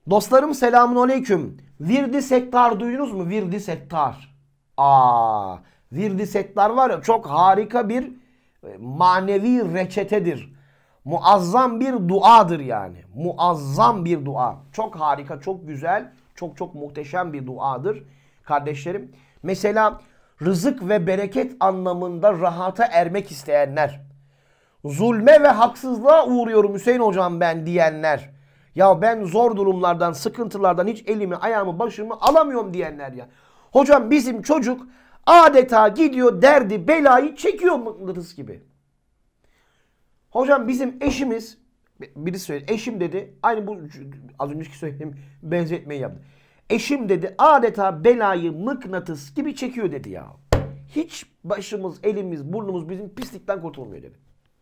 Dostlarım selamun aleyküm. Virdi Settar duydunuz mu? Virdi Settar. Virdi Settar var ya, çok harika bir manevi reçetedir. Muazzam bir duadır yani. Muazzam bir dua. Çok harika, çok güzel, çok muhteşem bir duadır kardeşlerim. Mesela rızık ve bereket anlamında rahata ermek isteyenler, zulme ve haksızlığa uğruyorum Hüseyin hocam ben diyenler, ya ben zor durumlardan, sıkıntılardan hiç elimi, ayağımı, başımı alamıyorum diyenler ya. Hocam bizim çocuk adeta gidiyor derdi, belayı çekiyor mıknatıs gibi. Hocam bizim eşimiz, birisi söyledi, eşim dedi, aynı bu az önceki söylediğim benzetmeyi yaptı. Eşim dedi adeta belayı mıknatıs gibi çekiyor dedi ya. Hiç başımız, elimiz, burnumuz bizim pislikten kurtulmuyor dedi.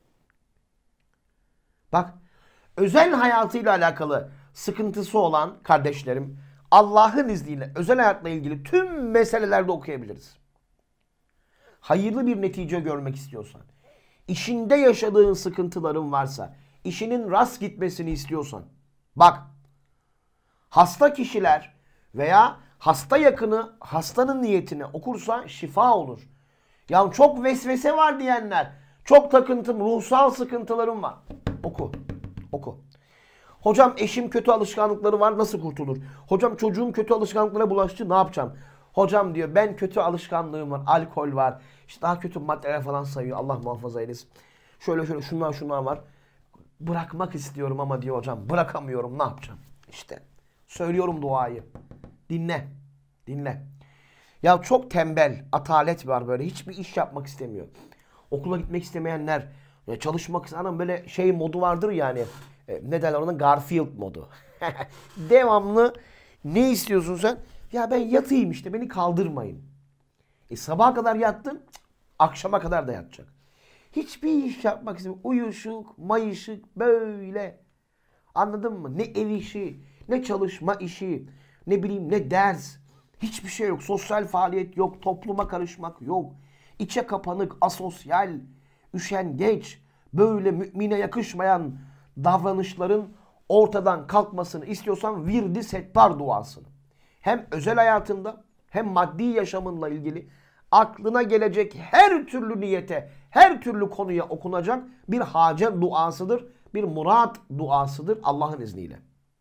Bak, özel hayatıyla alakalı sıkıntısı olan kardeşlerim, Allah'ın izniyle özel hayatla ilgili tüm meselelerde okuyabiliriz. Hayırlı bir netice görmek istiyorsan, işinde yaşadığın sıkıntıların varsa, işinin rast gitmesini istiyorsan, bak, hasta kişiler veya hasta yakını hastanın niyetine okursa şifa olur. Ya çok vesvese var diyenler, çok takıntım, ruhsal sıkıntılarım var. Oku, oku. Hocam eşim kötü alışkanlıkları var, nasıl kurtulur? Hocam çocuğum kötü alışkanlıklara bulaştı, ne yapacağım? Hocam diyor ben kötü alışkanlığım var, alkol var, işte daha kötü maddeler falan sayıyor, Allah muhafaza eylesin. Şöyle şunlar var. Bırakmak istiyorum ama diyor hocam bırakamıyorum, ne yapacağım? İşte söylüyorum duayı. Dinle, dinle. Ya çok tembel, atalet var böyle, hiçbir iş yapmak istemiyor. Okula gitmek istemeyenler, çalışmak isteyen böyle şey modu vardır yani. Ne derler ona? Garfield modu. Devamlı ne istiyorsun sen? Ya ben yatayım işte, beni kaldırmayın. Sabaha kadar yattın, akşama kadar da yatacak. Hiçbir iş yapmak istemiyor. Uyuşuk, mayışık böyle. Anladın mı? Ne ev işi, ne çalışma işi, ne bileyim ne ders. Hiçbir şey yok. Sosyal faaliyet yok. Topluma karışmak yok. İçe kapanık, asosyal, üşengeç, böyle mümine yakışmayan davranışların ortadan kalkmasını istiyorsan Virdi Settar duasını. Hem özel hayatında hem maddi yaşamınla ilgili aklına gelecek her türlü niyete, her türlü konuya okunacak bir hacet duasıdır. Bir murat duasıdır Allah'ın izniyle.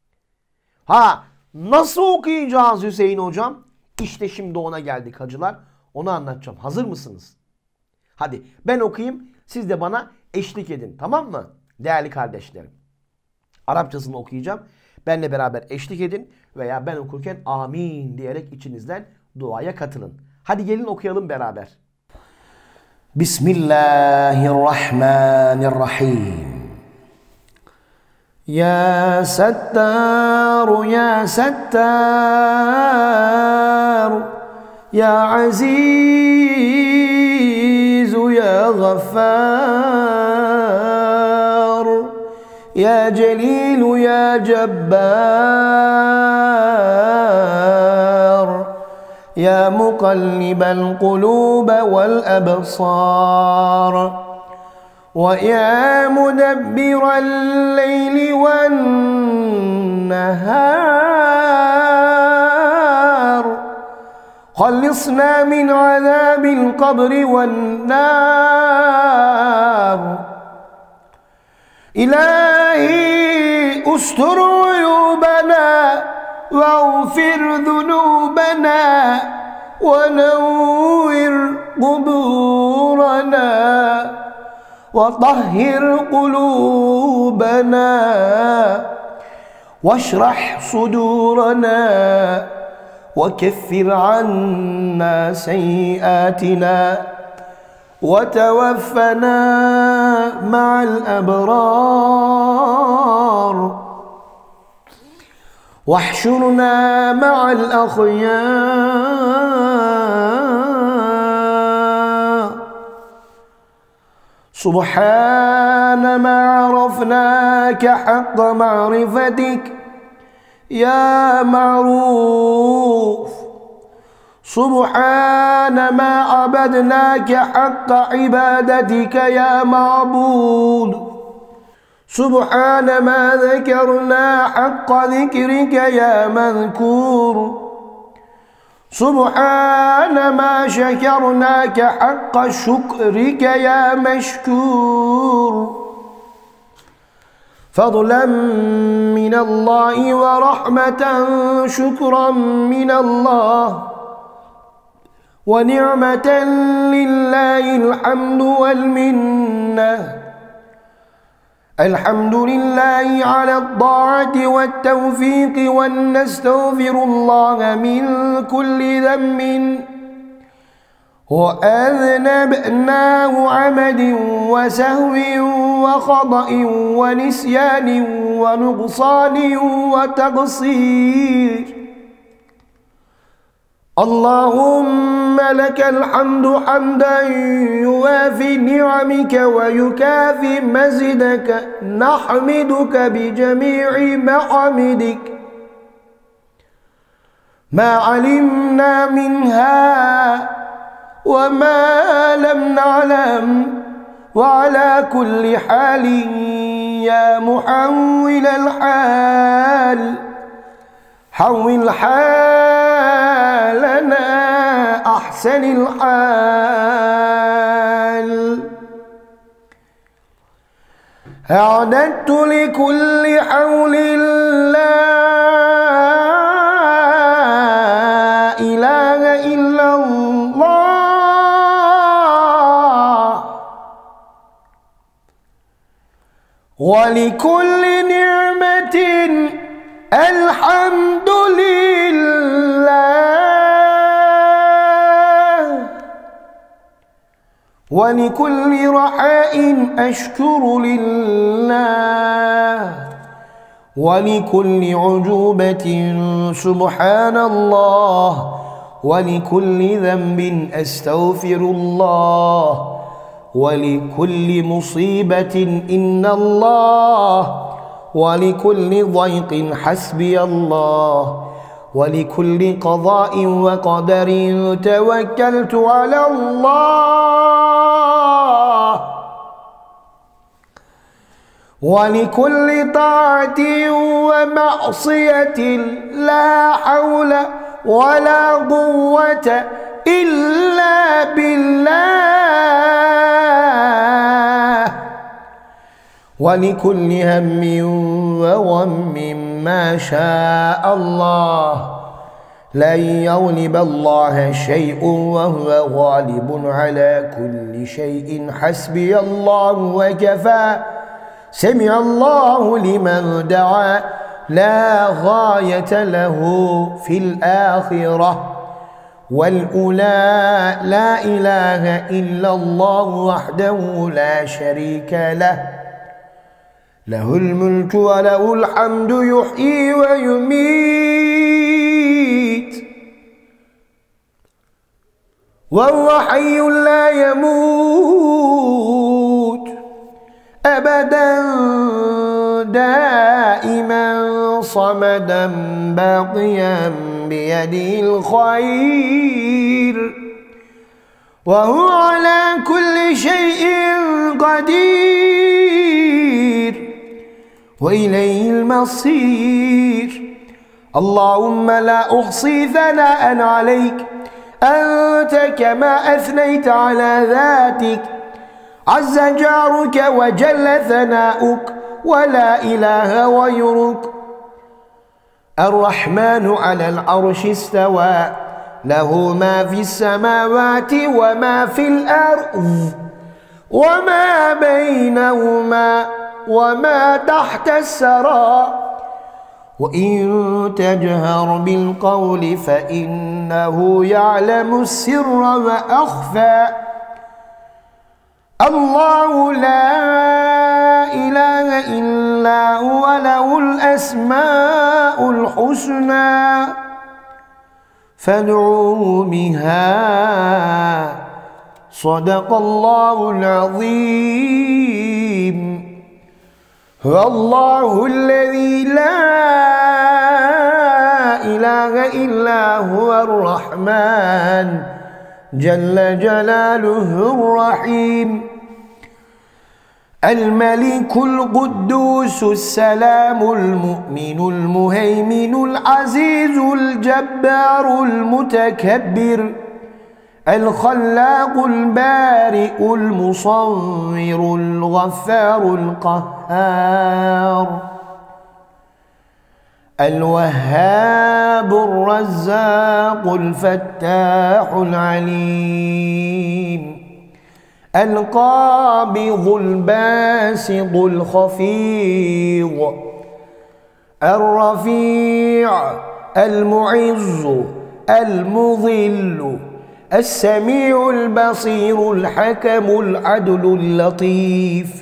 Nasıl okuyacağız Hüseyin hocam? İşte şimdi ona geldik hacılar. Onu anlatacağım. Hazır mısınız? Hadi ben okuyayım, siz de bana eşlik edin, tamam mı? Değerli kardeşlerim. Arapçasını okuyacağım. Benle beraber eşlik edin veya ben okurken amin diyerek içinizden duaya katılın. Hadi gelin okuyalım beraber. Bismillahirrahmanirrahim. Ya Settar, Ya Settar, Ya Aziz, Ya Gaffar, Ya Celil, Ya Cebbar, Ya Muqallibal Kulub vel Absar, وَيَا مُدَبِّرَ اللَّيْلِ وَالنَّهَارِ خَلِّصْنَا مِنْ عَذَابِ الْقَبْرِ وَالنَّارِ إِلَٰهِي أُسْتُرْ عُيُوبَنَا وَاغْفِرْ ذُنُوبَنَا وَنَوِّرْ قُبُورَنَا وطهر قلوبنا واشرح صدورنا وكفر عنا سيئاتنا وتوفنا مع الأبرار واحشرنا مع الأخيار سبحان ما عرفناك حق معرفتك يا معروف سبحان ما عبدناك حق عبادتك يا معبود سبحان ما ذكرنا حق ذكرك يا مذكور سبحان ما شكرناك حق شكرك يا مشكور فضلا من الله ورحمة شكرا من الله ونعمة لله الحمد والمنة الحمد لله على الطاعة والتوفيق ونستغفر الله من كل ذنب وأذنبناه عمد وسهو وخطأ ونسيان ونقصان وتقصير اللهم لك الحمد حمدا يوافي نعمك ويكافي مزيدك نحمدك بجميع محامدك ما علمنا منها وما لم نعلم وعلى كل حال يا محول الحال حول حالنا أحسن الحال أعددت لكل حول لا إله إلا الله ولكل نعمة الحمد لله ولكل رحاء أشكر لله ولكل عجوبة سبحان الله ولكل ذنب أستغفر الله ولكل مصيبة إن الله ولكل ضيق حسبي الله ولكل قضاء وقدر توكلت على الله ولكل طاعة ومعصية لا حول ولا قوة إلا بالله ولكل هم وغم ما شاء الله لن يغلب الله شيء وهو غالب على كل شيء حسبي الله وكفى سمع الله لمن دعا لا غاية له في الآخرة والأولى لا إله إلا الله وحده لا شريك له له الملك وله الحمد يحيي ويميت وهو حي لا يموت أبدا دائما صمدا باقيا بيده الخير وهو على كل شيء قدير وإليه المصير اللهم لا أحصي ثناء عليك أنت كما أثنيت على ذاتك عز جارك وجل ثناؤك ولا إله غيرك الرحمن على العرش استوى له ما في السماوات وما في الأرض وما بينهما وما تحت الثرى وإن تجهر بالقول فإنه يعلم السر وأخفى الله لا إله إلا هو له الأسماء الحسنى فادعوه بها صدق الله العظيم هو الله الذي لا إله إلا هو الرحمن جل جلاله الرحيم الملك القدوس السلام المؤمن المهيمن العزيز الجبار المتكبر الخلاق البارئ المصور الغفار القهار الوهاب الرزاق الفتاح العليم القابض الباسط الخفيض الرفيع المعز المذل السميع البصير الحكم العدل اللطيف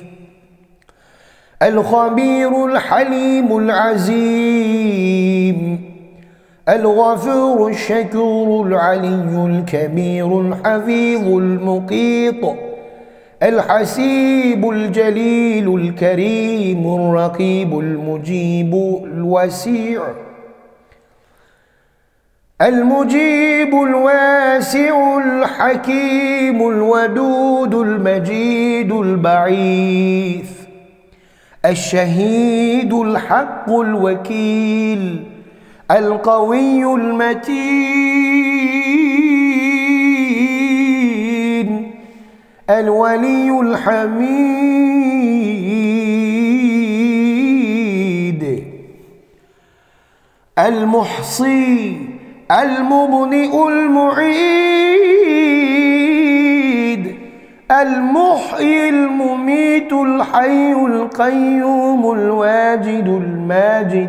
الخبير الحليم العزيم الغفور الشكور العلي الكبير الحفيظ المقيط الحسيب الجليل الكريم الرقيب المجيب الوسيع المجيب الواسع الحكيم الودود المجيد البعيث الشهيد الحق الوكيل القوي المتين الولي الحميد المحصي المبدئ المعيد المحيي المميت الحي القيوم الواجد الماجد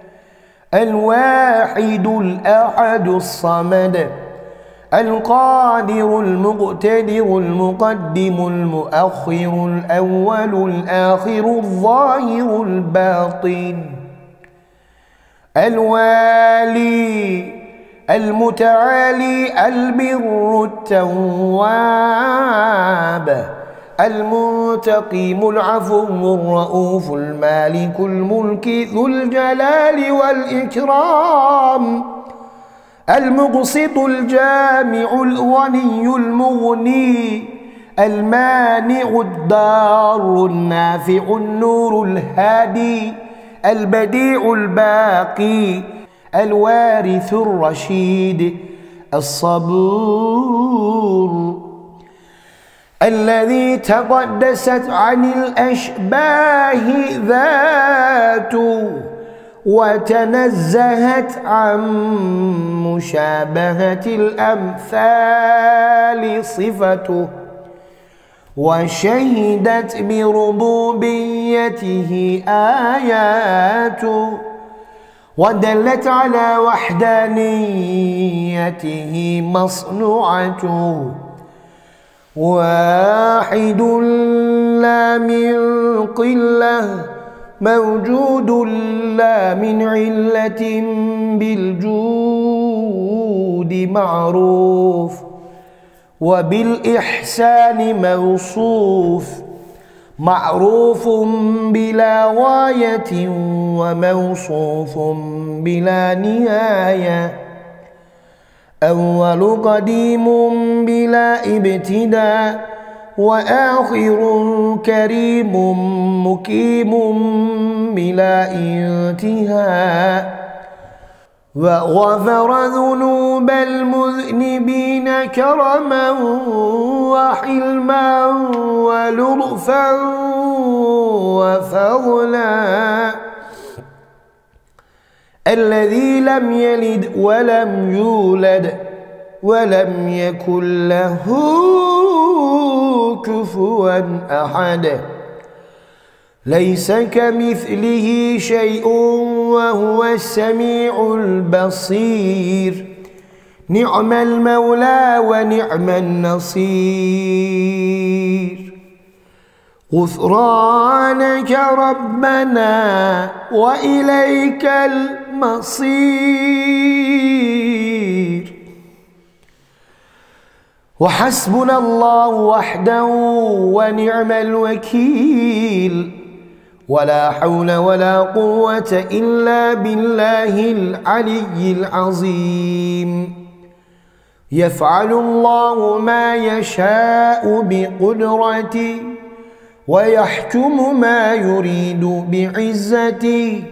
الواحد الأحد الصمد القادر المقتدر المقدم المؤخر الأول الآخر الظاهر الباطن الوالي المتعالي البر التواب المنتقم العفو الرؤوف المالك الملك ذو الجلال والإكرام المقسط الجامع الغني المغني المانع الضار النافع النور الهادي البديع الباقي الوارث الرشيد الصبور الذي تقدست عن الأشباه ذاته وتنزهت عن مشابهة الأمثال صفته وشهدت بربوبيته آياته ودلت على وحدانيته مصنوعته واحد لا من قلة موجود لا من علة بالجود معروف وبالإحسان موصوف معروف بلا غاية وموصوف بلا نهاية أول قديم بلا ابتداء وآخر كريم مقيم بلا انتهاء وغفر ذنوب المذنبين كرما وحلما ولطفا وفضلا الذي لم يلد ولم يولد ولم يكن له كفوا أحد ليس كمثله شيء وهو السميع البصير نعم المولى ونعم النصير غفرانك ربنا وإليك المصير وحسبنا الله وحده ونعم الوكيل ولا حول ولا قوة إلا بالله العلي العظيم يفعل الله ما يشاء بقدرته ويحكم ما يريد بعزته.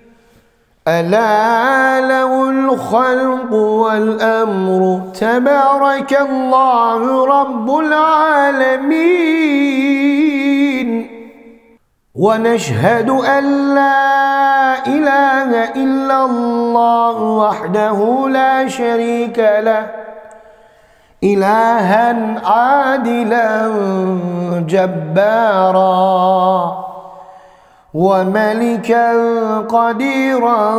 ألا له الخلق والأمر تبارك الله رب العالمين. ونشهد أن لا إله إلا الله وحده لا شريك له إلها عادلا جبارا وملكا قديرا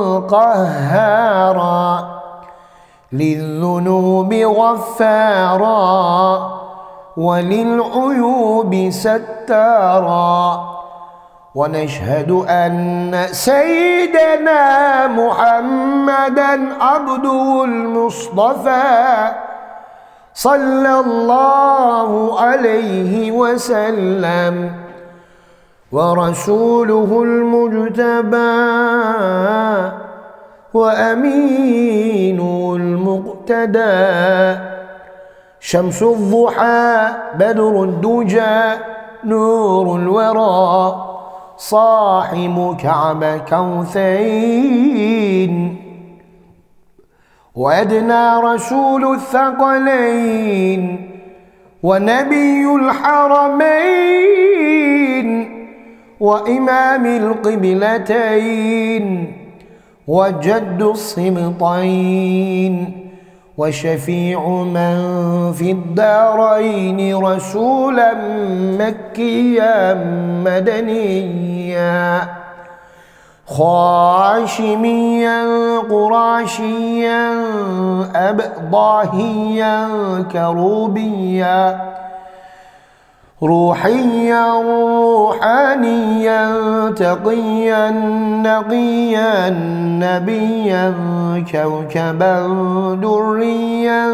قهارا للذنوب غفارا وللعيوب ستارا. ونشهد أن سيدنا محمدا عبده المصطفى صلى الله عليه وسلم ورسوله المجتبى وأمينه المقتدى شمس الضحى بدر الدجى نور الورى صاحب كعب كوثين وأدنى رسول الثقلين ونبي الحرمين وإمام القبلتين وجد الصبطين وشفيع من في الدارين رسولا مكيا مدنيا خاشميا قراشيا أبضاهيا كروبيا روحيا روحانيا تقيا نقيا نبيا كوكبا دريا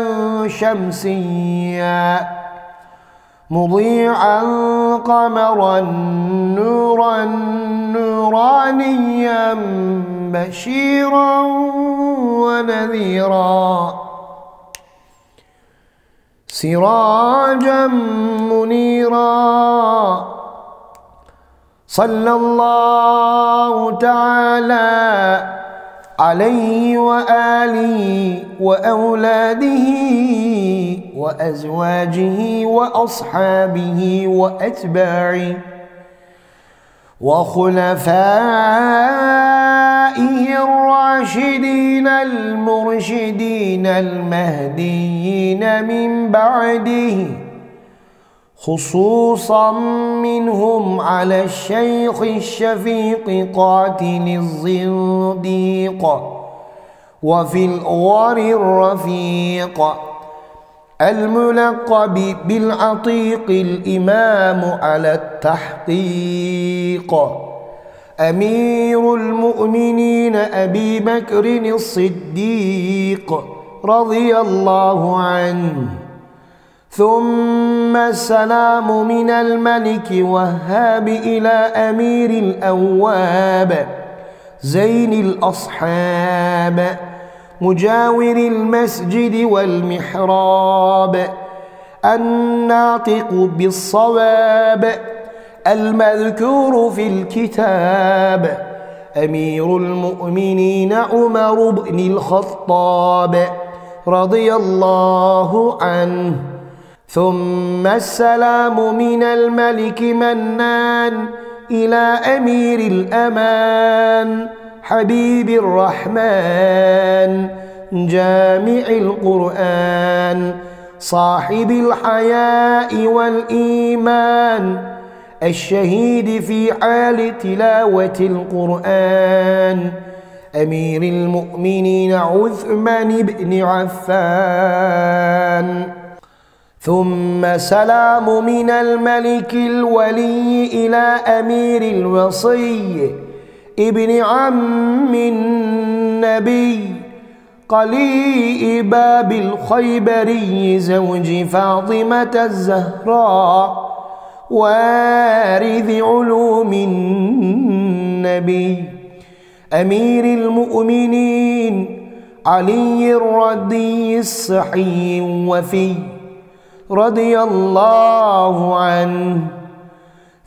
شمسيا مضيعا قمرا نورا نورانيا بشيرا ونذيرا سراجا منيرا. صلى الله تعالى عليه وآله وأولاده وأزواجه وأصحابه وأتباعه وخلفائه الراشدين المرشدين المهديين من بعده خصوصا منهم على الشيخ الشفيق قاتل الزنديق وفي الغار الرفيق الملقب بالعتيق الإمام على التحقيق أمير المؤمنين أبي بكر الصديق رضي الله عنه. ثم السلام من الملك وهاب إلى أمير الأواب زين الأصحاب مجاور المسجد والمحراب الناطق بالصواب المذكور في الكتاب أمير المؤمنين عمر بن الخطاب رضي الله عنه. ثم السلام من الملك منان إلى أمير الأمان حبيب الرحمن جامع القرآن صاحب الحياء والإيمان الشهيد في حال تلاوة القرآن أمير المؤمنين عثمان بن عفان. ثم سلام من الملك الولي إلى أمير الوصي ابن عم النبي قلي باب الخيبري زوج فاطمة الزهراء وارث علوم النبي أمير المؤمنين علي الردي الصحي وفي رضي الله عنه.